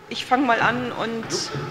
Ich fange mal an und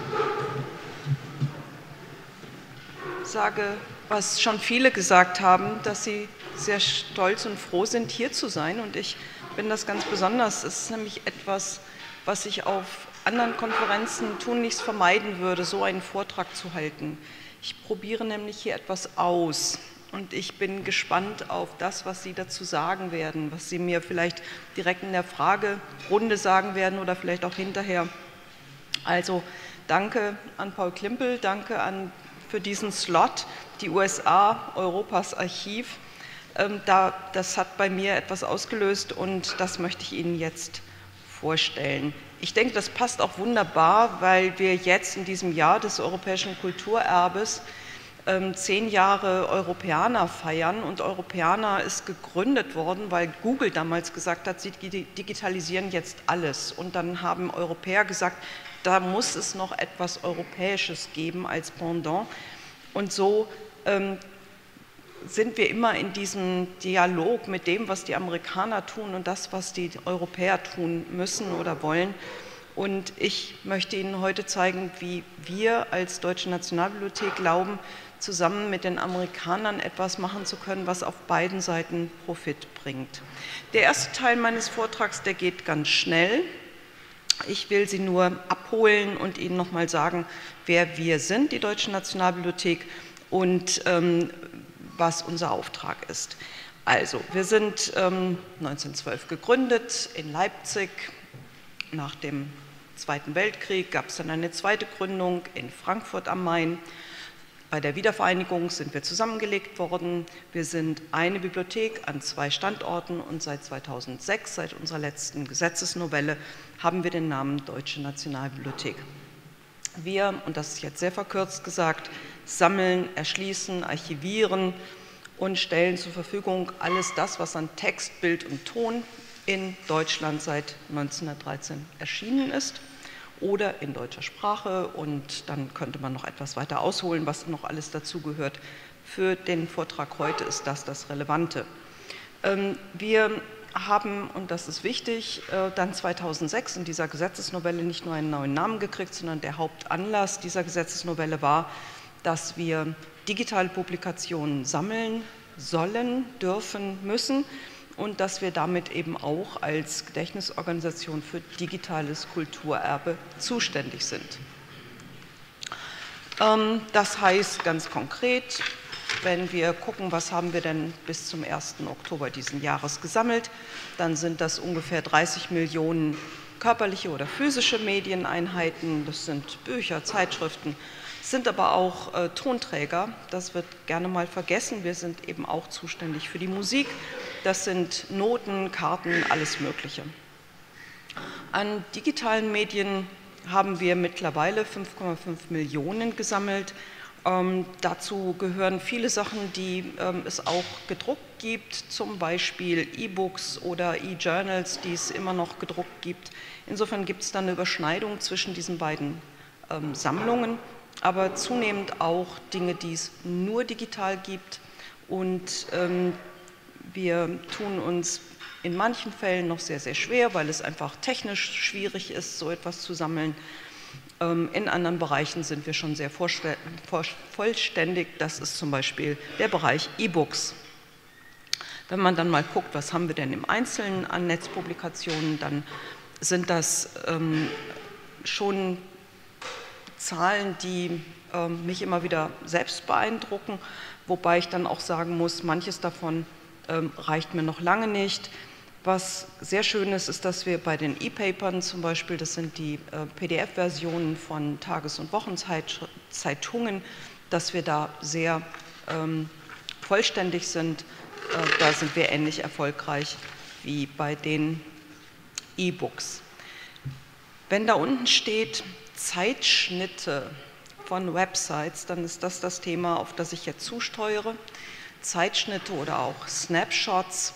sage, was schon viele gesagt haben, dass sie sehr stolz und froh sind, hier zu sein. Und ich bin das ganz besonders. Es ist nämlich etwas, was ich auf anderen Konferenzen tunlichst vermeiden würde, so einen Vortrag zu halten. Ich probiere nämlich hier etwas aus. Und ich bin gespannt auf das, was Sie dazu sagen werden, was Sie mir vielleicht direkt in der Fragerunde sagen werden oder vielleicht auch hinterher. Also danke an Paul Klimpel, danke für diesen Slot, die USA, Europas Archiv. Das hat bei mir etwas ausgelöst und das möchte ich Ihnen jetzt vorstellen. Ich denke, das passt auch wunderbar, weil wir jetzt in diesem Jahr des europäischen Kulturerbes 10 Jahre Europeana feiern, und Europeana ist gegründet worden, weil Google damals gesagt hat, sie digitalisieren jetzt alles, und dann haben Europäer gesagt, da muss es noch etwas Europäisches geben als Pendant, und so sind wir immer in diesem Dialog mit dem, was die Amerikaner tun und das, was die Europäer tun müssen oder wollen. Und ich möchte Ihnen heute zeigen, wie wir als Deutsche Nationalbibliothek glauben, zusammen mit den Amerikanern etwas machen zu können, was auf beiden Seiten Profit bringt. Der erste Teil meines Vortrags, der geht ganz schnell. Ich will Sie nur abholen und Ihnen nochmal sagen, wer wir sind, die Deutsche Nationalbibliothek, und was unser Auftrag ist. Also, wir sind 1912 gegründet in Leipzig. Nach dem Zweiten Weltkrieg gab es dann eine zweite Gründung in Frankfurt am Main. Bei der Wiedervereinigung sind wir zusammengelegt worden. Wir sind eine Bibliothek an 2 Standorten und seit 2006, seit unserer letzten Gesetzesnovelle, haben wir den Namen Deutsche Nationalbibliothek. Wir, und das ist jetzt sehr verkürzt gesagt, sammeln, erschließen, archivieren und stellen zur Verfügung alles das, was an Text, Bild und Ton in Deutschland seit 1913 erschienen ist oder in deutscher Sprache, und dann könnte man noch etwas weiter ausholen, was noch alles dazugehört. Für den Vortrag heute ist das Relevante. Wir haben, und das ist wichtig, dann 2006 in dieser Gesetzesnovelle nicht nur einen neuen Namen gekriegt, sondern der Hauptanlass dieser Gesetzesnovelle war, dass wir digitale Publikationen sammeln sollen, dürfen, müssen, und dass wir damit eben auch als Gedächtnisorganisation für digitales Kulturerbe zuständig sind. Das heißt ganz konkret, wenn wir gucken, was haben wir denn bis zum 1. Oktober diesen Jahres gesammelt, dann sind das ungefähr 30 Millionen körperliche oder physische Medieneinheiten, das sind Bücher, Zeitschriften, sind aber auch Tonträger, das wird gerne mal vergessen, wir sind eben auch zuständig für die Musik, das sind Noten, Karten, alles Mögliche. An digitalen Medien haben wir mittlerweile 5,5 Millionen gesammelt. Dazu gehören viele Sachen, die es auch gedruckt gibt, zum Beispiel E-Books oder E-Journals, die es immer noch gedruckt gibt. Insofern gibt es dann eine Überschneidung zwischen diesen beiden Sammlungen, aber zunehmend auch Dinge, die es nur digital gibt, und wir tun uns in manchen Fällen noch sehr, sehr schwer, weil es einfach technisch schwierig ist, so etwas zu sammeln. In anderen Bereichen sind wir schon sehr vollständig. Das ist zum Beispiel der Bereich E-Books. Wenn man dann mal guckt, was haben wir denn im Einzelnen an Netzpublikationen, dann sind das schon Zahlen, die mich immer wieder selbst beeindrucken, wobei ich dann auch sagen muss, manches davon reicht mir noch lange nicht. Was sehr schön ist, ist, dass wir bei den E-Papern zum Beispiel, das sind die PDF-Versionen von Tages- und Wochenzeitungen, dass wir da sehr vollständig sind. Da sind wir ähnlich erfolgreich wie bei den E-Books. Wenn da unten steht Zeitschnitte von Websites, dann ist das Thema, auf das ich jetzt zusteuere. Zeitschnitte oder auch Snapshots,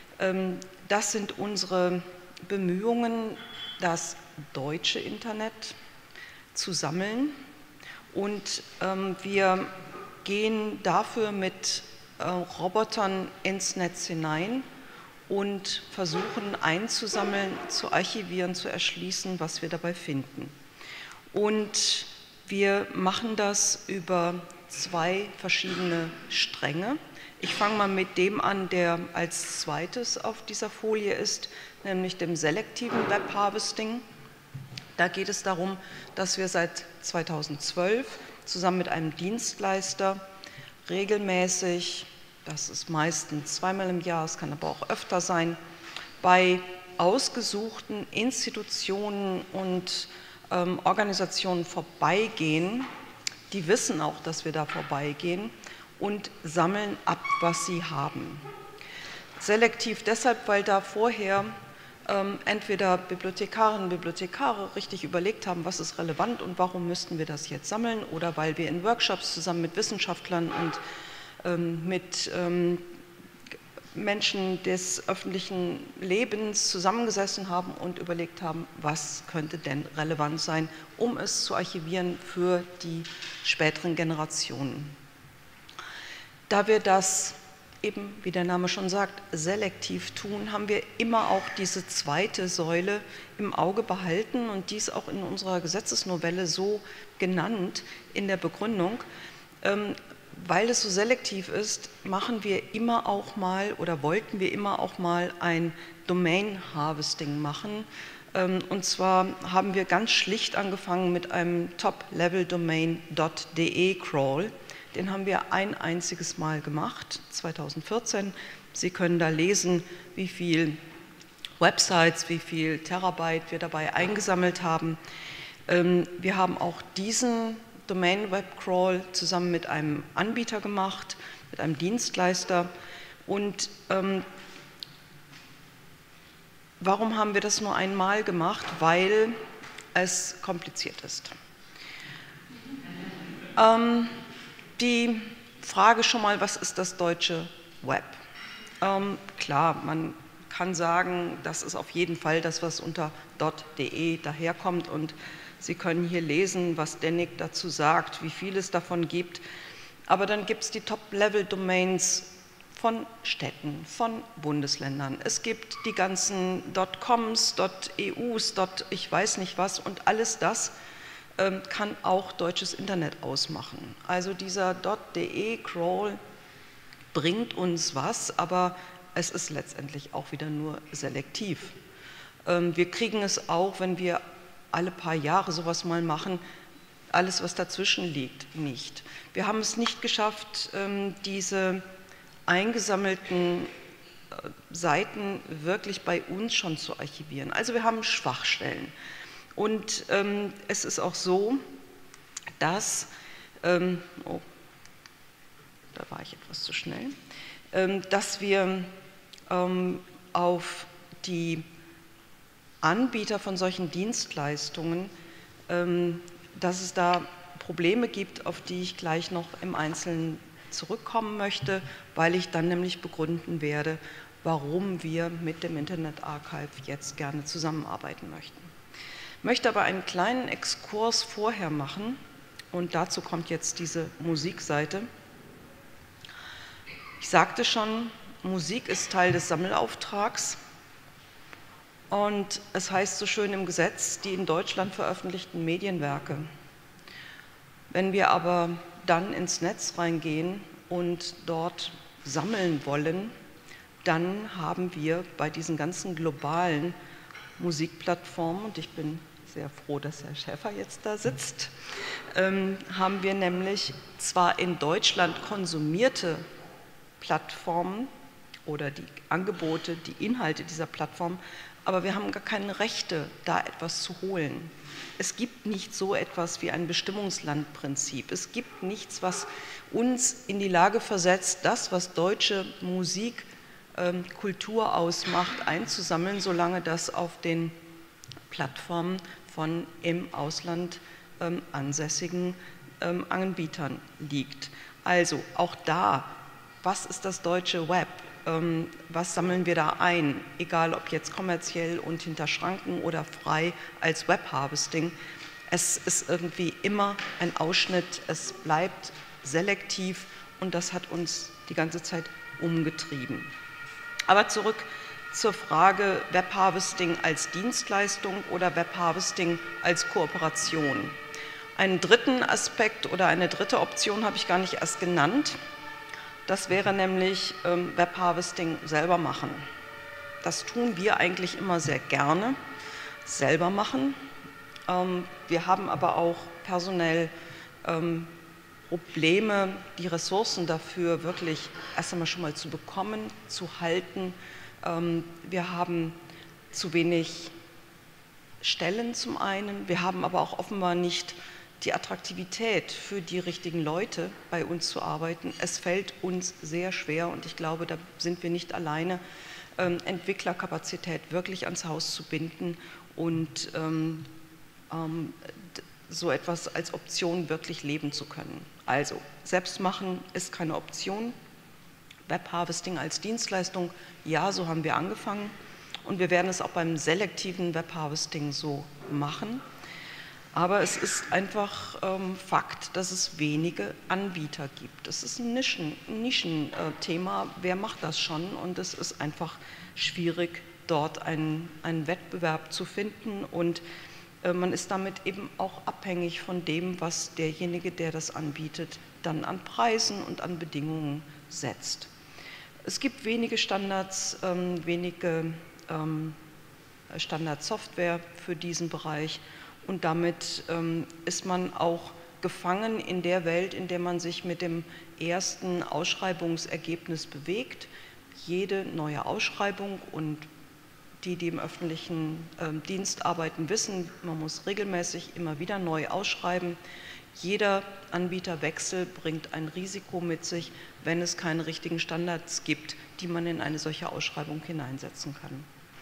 das sind unsere Bemühungen, das deutsche Internet zu sammeln, und wir gehen dafür mit Robotern ins Netz hinein und versuchen einzusammeln, zu archivieren, zu erschließen, was wir dabei finden. Und wir machen das über 2 verschiedene Stränge. Ich fange mal mit dem an, der als zweites auf dieser Folie ist, nämlich dem selektiven Web Harvesting. Da geht es darum, dass wir seit 2012 zusammen mit einem Dienstleister regelmäßig, das ist meistens 2-mal im Jahr, es kann aber auch öfter sein, bei ausgesuchten Institutionen und Organisationen vorbeigehen, die wissen auch, dass wir da vorbeigehen und sammeln ab, was sie haben. Selektiv deshalb, weil da vorher entweder Bibliothekarinnen und Bibliothekare richtig überlegt haben, was ist relevant und warum müssten wir das jetzt sammeln, oder weil wir in Workshops zusammen mit Wissenschaftlern und mit Menschen des öffentlichen Lebens zusammengesessen haben und überlegt haben, was könnte denn relevant sein, um es zu archivieren für die späteren Generationen. Da wir das eben, wie der Name schon sagt, selektiv tun, haben wir immer auch diese zweite Säule im Auge behalten und dies auch in unserer Gesetzesnovelle so genannt in der Begründung. Weil es so selektiv ist, machen wir immer auch mal oder wollten wir immer auch mal ein Domain Harvesting machen. Und zwar haben wir ganz schlicht angefangen mit einem Top-Level-Domain.de Crawl. Den haben wir ein einziges Mal gemacht, 2014. Sie können da lesen, wie viel Websites, wie viel Terabyte wir dabei eingesammelt haben. Wir haben auch diesen Domain Web Crawl zusammen mit einem Anbieter gemacht, mit einem Dienstleister. Und warum haben wir das nur einmal gemacht? Weil es kompliziert ist. Die Frage schon mal, was ist das deutsche Web? Klar, man kann sagen, das ist auf jeden Fall das, was unter .de daherkommt, und Sie können hier lesen, was Dennig dazu sagt, wie viel es davon gibt. Aber dann gibt es die Top-Level-Domains von Städten, von Bundesländern. Es gibt die ganzen .coms, .eus, ich weiß nicht was, und alles das kann auch deutsches Internet ausmachen. Also dieser .de Crawl bringt uns was, aber es ist letztendlich auch wieder nur selektiv. Wir kriegen es auch, wenn wir alle paar Jahre sowas mal machen, alles, was dazwischen liegt, nicht. Wir haben es nicht geschafft, diese eingesammelten Seiten wirklich bei uns schon zu archivieren. Also wir haben Schwachstellen. Und es ist auch so, dass, oh, da war ich etwas zu schnell, dass wir auf die Anbieter von solchen Dienstleistungen, dass es da Probleme gibt, auf die ich gleich noch im Einzelnen zurückkommen möchte, weil ich dann nämlich begründen werde, warum wir mit dem Internet Archive jetzt gerne zusammenarbeiten möchten. Ich möchte aber einen kleinen Exkurs vorher machen, und dazu kommt jetzt diese Musikseite. Ich sagte schon, Musik ist Teil des Sammelauftrags. Und es heißt so schön im Gesetz, die in Deutschland veröffentlichten Medienwerke. Wenn wir aber dann ins Netz reingehen und dort sammeln wollen, dann haben wir bei diesen ganzen globalen Musikplattformen, und ich bin sehr froh, dass Herr Schäfer jetzt da sitzt, haben wir nämlich zwar in Deutschland konsumierte Plattformen oder die Angebote, die Inhalte dieser Plattform, aber wir haben gar keine Rechte, da etwas zu holen. Es gibt nicht so etwas wie ein Bestimmungslandprinzip. Es gibt nichts, was uns in die Lage versetzt, das, was deutsche Musik, Kultur ausmacht, einzusammeln, solange das auf den Plattformen von im Ausland ansässigen Anbietern liegt. Also auch da, was ist das deutsche Web? Was sammeln wir da ein, egal ob jetzt kommerziell und hinter Schranken oder frei als Web Harvesting. Es ist irgendwie immer ein Ausschnitt, es bleibt selektiv, und das hat uns die ganze Zeit umgetrieben. Aber zurück zur Frage Webharvesting als Dienstleistung oder Webharvesting als Kooperation. Einen dritten Aspekt oder eine dritte Option habe ich gar nicht erst genannt. Das wäre nämlich Webharvesting selber machen. Das tun wir eigentlich immer sehr gerne, selber machen. Wir haben aber auch personell Probleme, die Ressourcen dafür wirklich erst einmal schon mal zu bekommen, zu halten. Wir haben zu wenig Stellen zum einen, wir haben aber auch offenbar nicht die Attraktivität für die richtigen Leute bei uns zu arbeiten. Es fällt uns sehr schwer und ich glaube, da sind wir nicht alleine, Entwicklerkapazität wirklich ans Haus zu binden und so etwas als Option wirklich leben zu können. Also, selbst machen ist keine Option. Webharvesting als Dienstleistung, ja, so haben wir angefangen und wir werden es auch beim selektiven Webharvesting so machen. Aber es ist einfach Fakt, dass es wenige Anbieter gibt. Es ist ein Nischenthema, wer macht das schon? Und es ist einfach schwierig, dort einen Wettbewerb zu finden und man ist damit eben auch abhängig von dem, was derjenige, der das anbietet, dann an Preisen und an Bedingungen setzt. Es gibt wenige Standards, wenige Standardsoftware für diesen Bereich und damit ist man auch gefangen in der Welt, in der man sich mit dem ersten Ausschreibungsergebnis bewegt. Jede neue Ausschreibung und die im öffentlichen Dienst arbeiten, wissen, man muss regelmäßig immer wieder neu ausschreiben. Jeder Anbieterwechsel bringt ein Risiko mit sich, wenn es keine richtigen Standards gibt, die man in eine solche Ausschreibung hineinsetzen kann.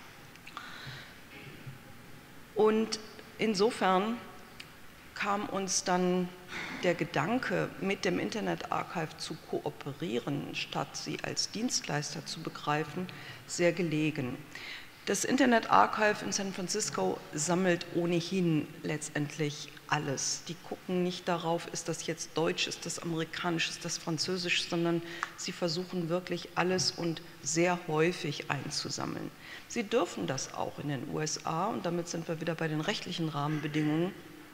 Und insofern kam uns dann der Gedanke, mit dem Internet Archive zu kooperieren, statt sie als Dienstleister zu begreifen, sehr gelegen. Das Internet Archive in San Francisco sammelt ohnehin letztendlich alles. Die gucken nicht darauf, ist das jetzt Deutsch, ist das Amerikanisch, ist das Französisch, sondern sie versuchen wirklich alles und sehr häufig einzusammeln. Sie dürfen das auch in den USA und damit sind wir wieder bei den rechtlichen Rahmenbedingungen.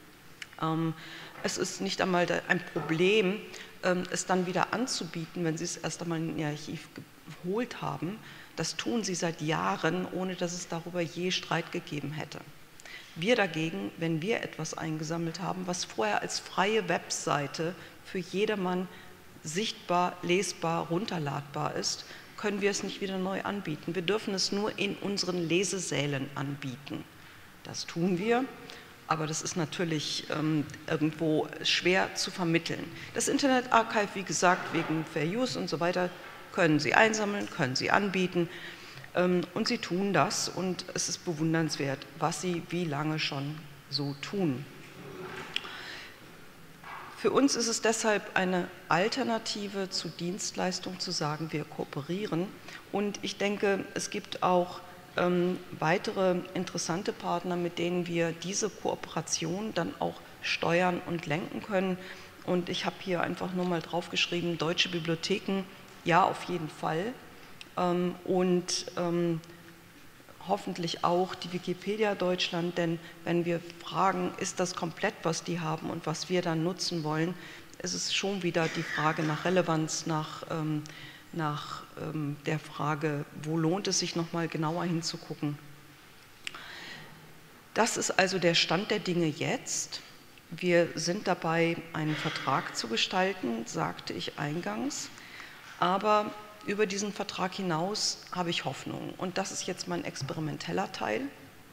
Es ist nicht einmal ein Problem, es dann wieder anzubieten, wenn Sie es erst einmal in Ihr Archiv geholt haben. Das tun sie seit Jahren, ohne dass es darüber je Streit gegeben hätte. Wir dagegen, wenn wir etwas eingesammelt haben, was vorher als freie Webseite für jedermann sichtbar, lesbar, runterladbar ist, können wir es nicht wieder neu anbieten. Wir dürfen es nur in unseren Lesesälen anbieten. Das tun wir, aber das ist natürlich irgendwo schwer zu vermitteln. Das Internet Archive, wie gesagt, wegen Fair Use und so weiter, können Sie einsammeln, können Sie anbieten und Sie tun das und es ist bewundernswert, was Sie wie lange schon so tun. Für uns ist es deshalb eine Alternative zu Dienstleistung zu sagen, wir kooperieren und ich denke, es gibt auch weitere interessante Partner, mit denen wir diese Kooperation dann auch steuern und lenken können und ich habe hier einfach nur mal draufgeschrieben, deutsche Bibliotheken. Ja, auf jeden Fall. Und hoffentlich auch die Wikipedia Deutschland, denn wenn wir fragen, ist das komplett, was die haben und was wir dann nutzen wollen, ist es schon wieder die Frage nach Relevanz, nach der Frage, wo lohnt es sich nochmal genauer hinzugucken. Das ist also der Stand der Dinge jetzt. Wir sind dabei, einen Vertrag zu gestalten, sagte ich eingangs. Aber über diesen Vertrag hinaus habe ich Hoffnung. Und das ist jetzt mein experimenteller Teil.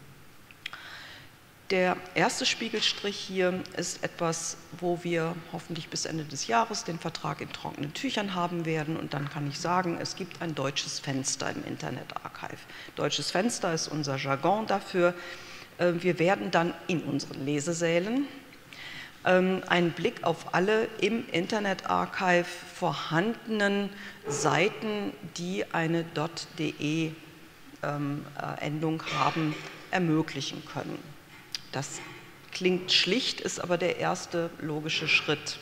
Der erste Spiegelstrich hier ist etwas, wo wir hoffentlich bis Ende des Jahres den Vertrag in trockenen Tüchern haben werden. Und dann kann ich sagen, es gibt ein deutsches Fenster im Internet Archive. Deutsches Fenster ist unser Jargon dafür. Wir werden dann in unseren Lesesälen einen Blick auf alle im Internet Archive vorhandenen Seiten, die eine .de Endung haben, ermöglichen können. Das klingt schlicht, ist aber der erste logische Schritt.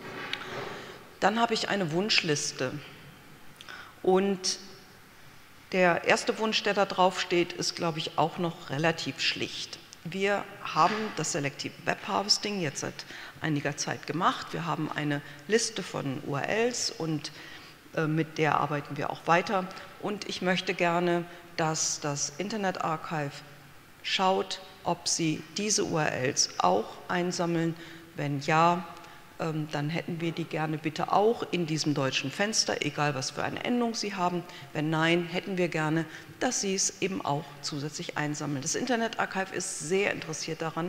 Dann habe ich eine Wunschliste und Der erste Wunsch, der da drauf steht, ist, glaube ich, auch noch relativ schlicht. Wir haben das Selective Web Harvesting jetzt seit einiger Zeit gemacht. Wir haben eine Liste von URLs und mit der arbeiten wir auch weiter. Und ich möchte gerne, dass das Internet Archive schaut, ob sie diese URLs auch einsammeln. Wenn ja, dann hätten wir die gerne bitte auch in diesem deutschen Fenster, egal was für eine Endung sie haben. Wenn nein, hätten wir gerne, dass sie es eben auch zusätzlich einsammeln. Das Internet Archive ist sehr interessiert daran,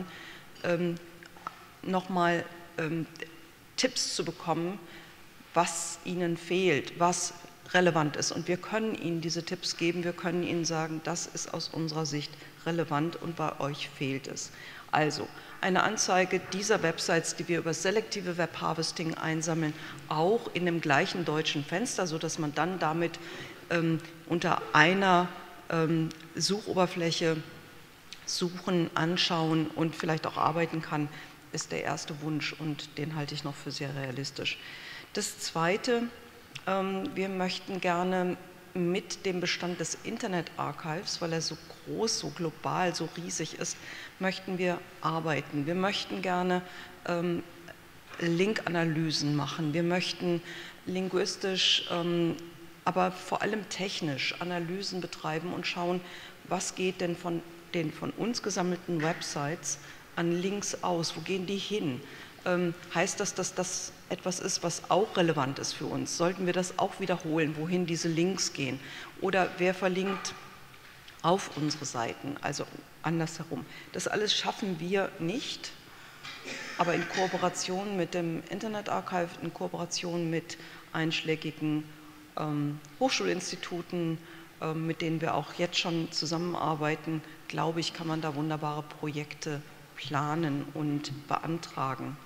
nochmal Tipps zu bekommen, was ihnen fehlt, was relevant ist. Und wir können ihnen diese Tipps geben, wir können ihnen sagen, das ist aus unserer Sicht relevant und bei euch fehlt es. Also eine Anzeige dieser Websites, die wir über selektive Web Harvesting einsammeln, auch in dem gleichen deutschen Fenster, sodass man dann damit unter einer Suchoberfläche suchen, anschauen und vielleicht auch arbeiten kann, ist der erste Wunsch und den halte ich noch für sehr realistisch. Das Zweite, wir möchten gerne mit dem Bestand des Internet Archives, weil er so groß, so global, so riesig ist, möchten wir arbeiten. Wir möchten gerne Linkanalysen machen. Wir möchten linguistisch, aber vor allem technisch Analysen betreiben und schauen, was geht denn von den von uns gesammelten Websites an Links aus, wo gehen die hin? Heißt das, dass das etwas ist, was auch relevant ist für uns? Sollten wir das auch wiederholen, wohin diese Links gehen? Oder wer verlinkt auf unsere Seiten, also andersherum? Das alles schaffen wir nicht, aber in Kooperation mit dem Internet Archive, in Kooperation mit einschlägigen Hochschulinstituten, mit denen wir auch jetzt schon zusammenarbeiten, glaube ich, kann man da wunderbare Projekte planen und beantragen.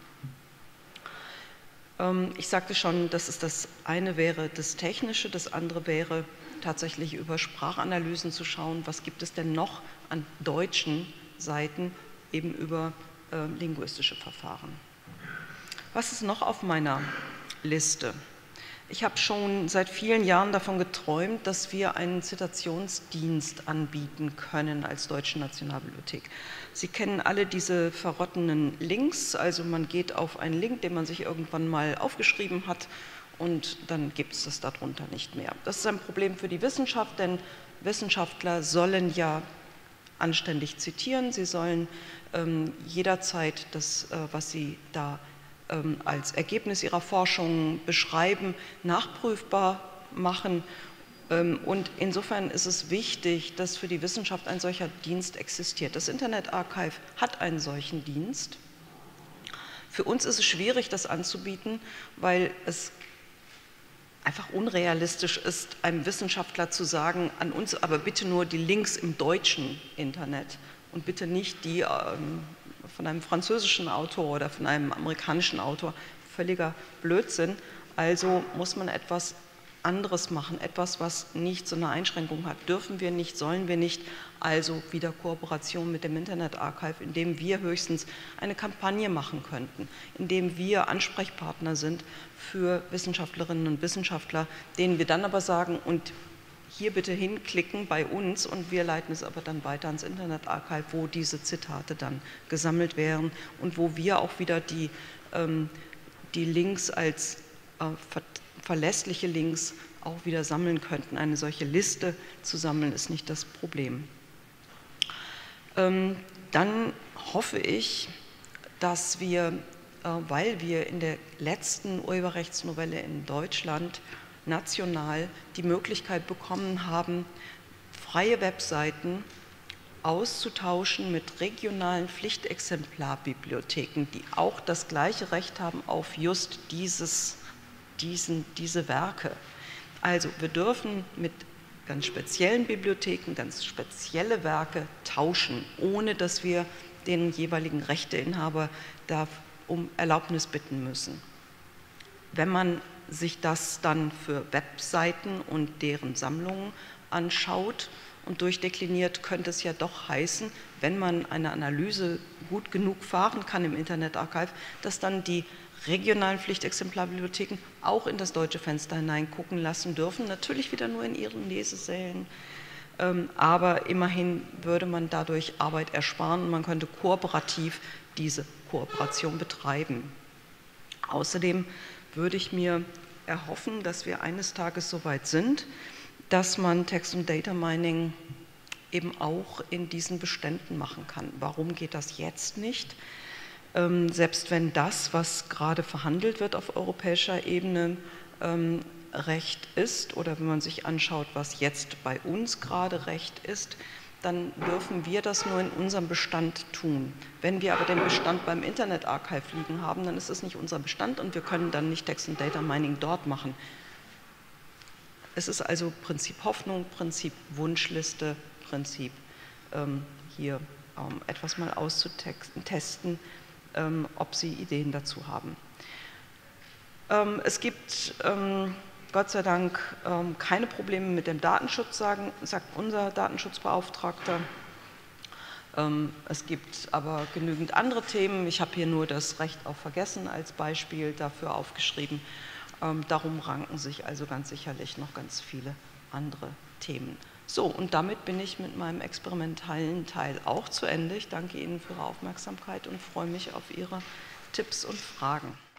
Ich sagte schon, dass es das eine wäre, das Technische, das andere wäre tatsächlich über Sprachanalysen zu schauen, was gibt es denn noch an deutschen Seiten eben über linguistische Verfahren. Was ist noch auf meiner Liste? Ich habe schon seit vielen Jahren davon geträumt, dass wir einen Zitationsdienst anbieten können als Deutsche Nationalbibliothek. Sie kennen alle diese verrottenen Links, also man geht auf einen Link, den man sich irgendwann mal aufgeschrieben hat und dann gibt es das darunter nicht mehr. Das ist ein Problem für die Wissenschaft, denn Wissenschaftler sollen ja anständig zitieren, sie sollen jederzeit das, was sie da als Ergebnis ihrer Forschung beschreiben, nachprüfbar machen. Und insofern ist es wichtig, dass für die Wissenschaft ein solcher Dienst existiert. Das Internet Archive hat einen solchen Dienst. Für uns ist es schwierig, das anzubieten, weil es einfach unrealistisch ist, einem Wissenschaftler zu sagen, an uns aber bitte nur die Links im deutschen Internet und bitte nicht die von einem französischen Autor oder von einem amerikanischen Autor. Völliger Blödsinn. Also muss man etwas anderes machen, etwas, was nicht so eine Einschränkung hat. Dürfen wir nicht, sollen wir nicht. Also wieder Kooperation mit dem Internet Archive, indem wir höchstens eine Kampagne machen könnten, indem wir Ansprechpartner sind für Wissenschaftlerinnen und Wissenschaftler, denen wir dann aber sagen, und hier bitte hinklicken bei uns und wir leiten es aber dann weiter ans Internet Archive, wo diese Zitate dann gesammelt werden und wo wir auch wieder die Links als verlässliche Links auch wieder sammeln könnten. Eine solche Liste zu sammeln ist nicht das Problem. Dann hoffe ich, dass wir, weil wir in der letzten Urheberrechtsnovelle in Deutschland national die Möglichkeit bekommen haben, freie Webseiten auszutauschen mit regionalen Pflichtexemplarbibliotheken, die auch das gleiche Recht haben auf just diese Werke. Also wir dürfen mit ganz speziellen Bibliotheken ganz spezielle Werke tauschen, ohne dass wir den jeweiligen Rechteinhaber da um Erlaubnis bitten müssen. Wenn man sich das dann für Webseiten und deren Sammlungen anschaut und durchdekliniert, könnte es ja doch heißen, wenn man eine Analyse gut genug fahren kann im Internet Archive, dass dann die regionalen Pflichtexemplarbibliotheken auch in das deutsche Fenster hineingucken lassen dürfen. Natürlich wieder nur in ihren Lesesälen, aber immerhin würde man dadurch Arbeit ersparen und man könnte kooperativ diese Kooperation betreiben. Außerdem würde ich mir erhoffen, dass wir eines Tages so weit sind, dass man Text- und Data Mining eben auch in diesen Beständen machen kann. Warum geht das jetzt nicht? Selbst wenn das, was gerade verhandelt wird auf europäischer Ebene, Recht ist, oder wenn man sich anschaut, was jetzt bei uns gerade Recht ist, dann dürfen wir das nur in unserem Bestand tun. Wenn wir aber den Bestand beim Internet Archive liegen haben, dann ist es nicht unser Bestand und wir können dann nicht Text- und Data Mining dort machen. Es ist also Prinzip Hoffnung, Prinzip Wunschliste, Prinzip hier etwas mal auszutesten, ob Sie Ideen dazu haben. Es gibt Gott sei Dank keine Probleme mit dem Datenschutz, sagt unser Datenschutzbeauftragter. Es gibt aber genügend andere Themen. Ich habe hier nur das Recht auf Vergessen als Beispiel dafür aufgeschrieben. Darum ranken sich also ganz sicherlich noch ganz viele andere Themen. So, und damit bin ich mit meinem experimentellen Teil auch zu Ende. Ich danke Ihnen für Ihre Aufmerksamkeit und freue mich auf Ihre Tipps und Fragen.